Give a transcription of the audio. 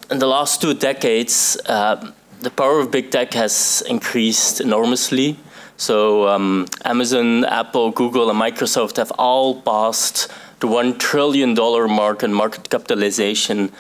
in the last 2 decades, the power of big tech has increased enormously. So Amazon, Apple, Google, and Microsoft have all passed the $1 trillion mark in market capitalization